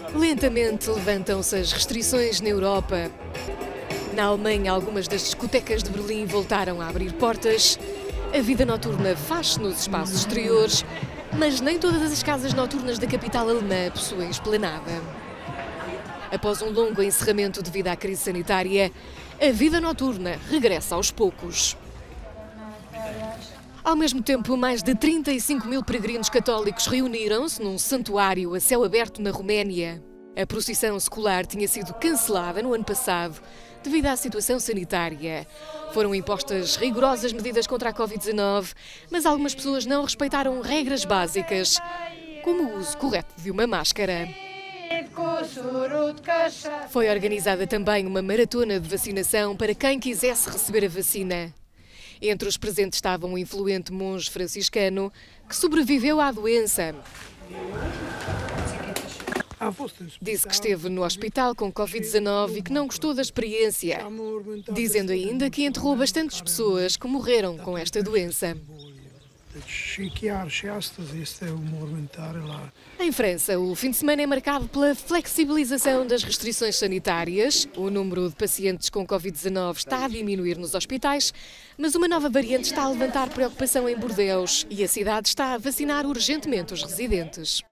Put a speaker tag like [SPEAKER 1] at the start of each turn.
[SPEAKER 1] Lentamente levantam-se as restrições na Europa. Na Alemanha, algumas das discotecas de Berlim voltaram a abrir portas. A vida noturna faz-se nos espaços exteriores, mas nem todas as casas noturnas da capital alemã possuem esplanada. Após um longo encerramento devido à crise sanitária, a vida noturna regressa aos poucos. Ao mesmo tempo, mais de 35 mil peregrinos católicos reuniram-se num santuário a céu aberto na Roménia. A procissão secular tinha sido cancelada no ano passado devido à situação sanitária. Foram impostas rigorosas medidas contra a Covid-19, mas algumas pessoas não respeitaram regras básicas, como o uso correto de uma máscara. Foi organizada também uma maratona de vacinação para quem quisesse receber a vacina. Entre os presentes estava um influente monge franciscano que sobreviveu à doença. Disse que esteve no hospital com Covid-19 e que não gostou da experiência, dizendo ainda que enterrou bastantes pessoas que morreram com esta doença. Em França, o fim de semana é marcado pela flexibilização das restrições sanitárias. O número de pacientes com Covid-19 está a diminuir nos hospitais, mas uma nova variante está a levantar preocupação em Bordeaux e a cidade está a vacinar urgentemente os residentes.